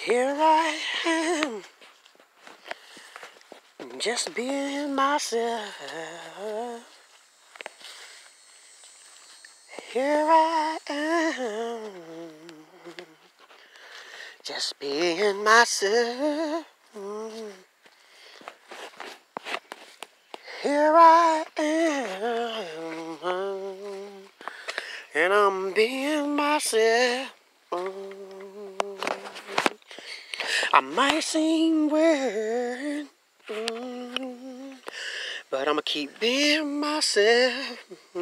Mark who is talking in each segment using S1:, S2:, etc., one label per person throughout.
S1: Here I am, just being myself. Here I am, just being myself. Here I am, and I'm being myself. I might seem weird, but I'ma keep being myself.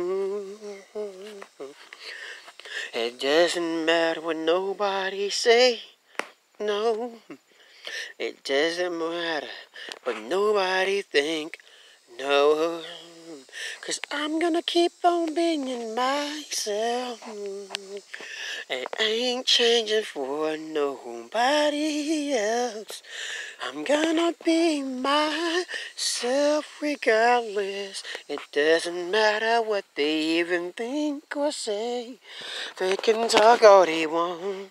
S1: It doesn't matter what nobody say, no. It doesn't matter what nobody think, no. 'Cause I'm gonna keep on being myself. It ain't changing for nobody else. I'm gonna be myself regardless. It doesn't matter what they even think or say. They can talk all they want.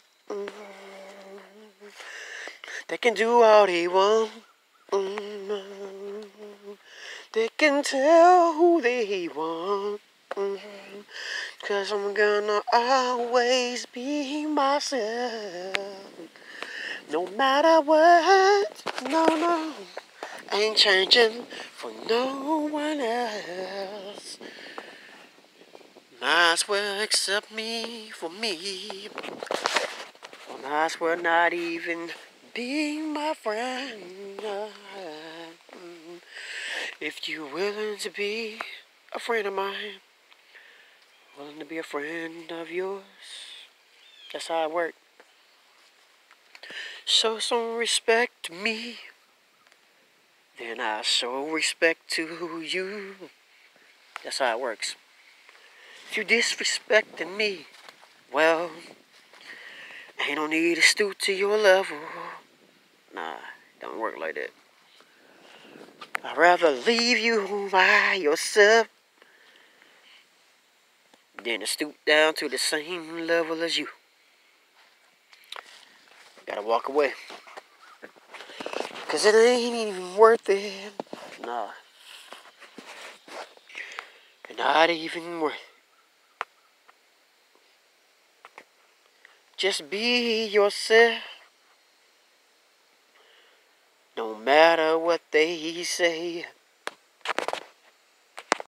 S1: They can do all they want. They can tell who they want. 'Cause I'm gonna always be myself. No matter what, no, ain't changing for no one else. Might as well accept me for me. Or might as well not even be my friend. If you're willing to be a friend of mine, willing to be a friend of yours, that's how it works. Show some respect to me, then I show respect to you. That's how it works. If you disrespecting me, well, ain't no need to stoop to your level. Nah, don't work like that. I'd rather leave you by yourself than to stoop down to the same level as you. Gotta walk away. 'Cause it ain't even worth it. Nah. Not even worth it. Just be yourself. No matter what they say.